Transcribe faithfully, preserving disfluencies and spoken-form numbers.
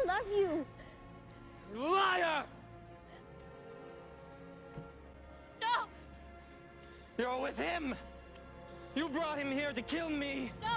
still love you. Liar! No! You're with him! You brought him here to kill me! No!